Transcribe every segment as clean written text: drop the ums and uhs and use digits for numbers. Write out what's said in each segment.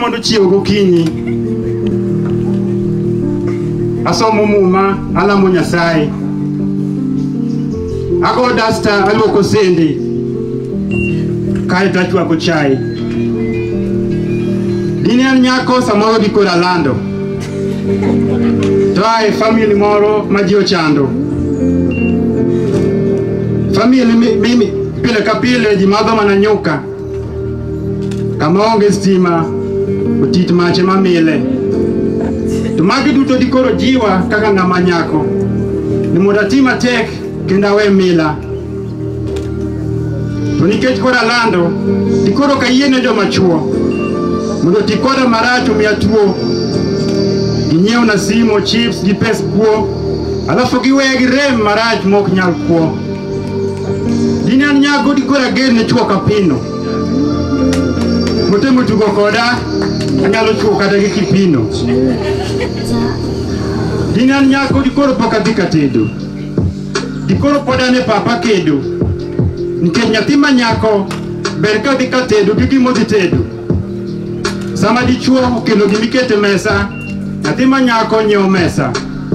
mondo chiew gokinyi asomo muma alamo Nyasaye ago dasta aluoko sende kae tachwako chai dini an nyako samoro dikora lando to ae family moro maji ochando family mimi pile kapile ji madho mana nyuka kama onge stima utit mache mamile to magi duto dikoro jiwa kaka ng'ama nyako ni mondo atima tek kendo awe mila to nikech kora lando dikoro kayiene joma chuo mondo tikoda marach omiya tuo ginyiew na simo chips gi pes kuo alafu giweye gi rem marach mok nyal kuo dini an nyako dikora ger ne chuo kapino motemo tugo koda anyalo chuo kata gi kipino dini an nyako dikoro poka dhi katedo dikoro poda ne papa kedo nikech nyathi ma nyako ber ka dhi katedo gi gimo dhi tedo sama dichuo okelo gimikete mesa nyathi ma nyako nyiewo mesa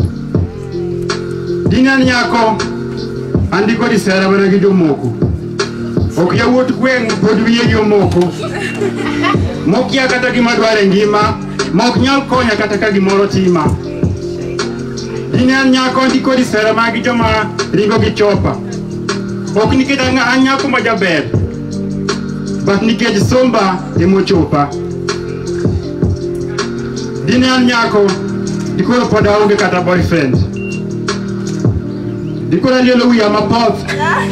dini an nyako andiko di sera mana gi jomoko ok yawuot gweng' pod wiye gi omoko mokia kata gima dware ngima mok nyal konya kata ka gimoro tima dini an nyako andiko di sera mana gi joma ringo gi chopa ok nikech an nyako ma jaber but nikech somba emochopa dini an nyako dikoro pod aonge kata boyfriend dikoro alielo wiya mapoth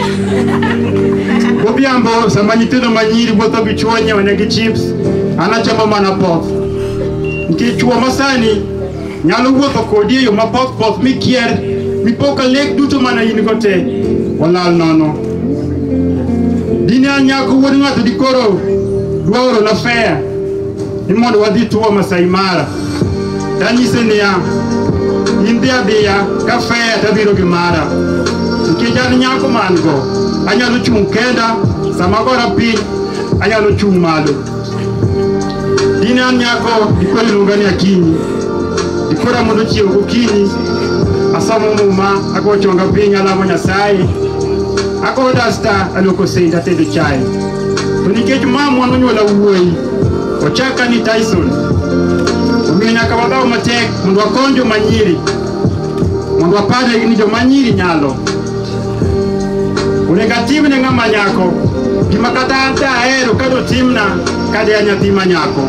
godhiambo sama nyithindo manyiri wuotho gi chuo nyiewo negi chips an achamo mana poth nikech chuo masani nyalo wuotho kodi e yo mapoth poth mikier mipoka lek duto mana in go te olal nono dini an nyako wuod ng'ato dikoro dwa oro na fare ni mondo wadhi tuo Masai Mara tanyise niya in dhi adhiya ka fare tabiro gi mara nikech an nyako man go anyalo chung' kenda sama gora piny anyalo chung' malo dini an nyako dikoro iluonga ni Akinyi dikora mondo chiew gokinyi asomo muma ago chonga piny alamo Nyasaye ago dasta aluoko sende atedo chai to nikech mamwa nonyuola wuoyi ochaka ni Tyson omiyo nyaka wadhaw matek mondo wakony joma nyiri mondo wapare ni joma nyiri nyalo onego atim ne ng'ama nyako gima kata an ahero kado timna kade a nyathi ma nyako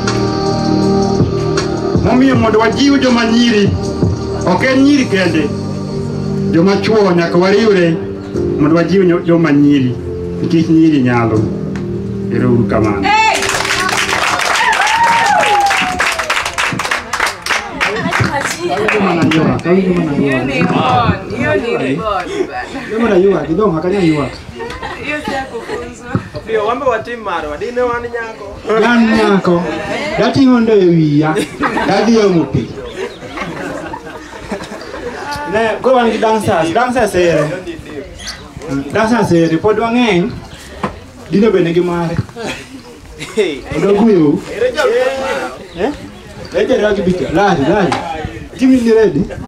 momiyo mondo wajiw joma nyiri ok en nyiri kende joma chuo nyaka wariwre mondo wajiw joma nyiri nikech nyiri nyalo ero uru kamano nyako dating'o ndo e wiya dadhi omo pi ne koro wan gi dancers ere pod wang'eny dino bende gi mare odoguyo ere jarwa gi bika lari timi ni ready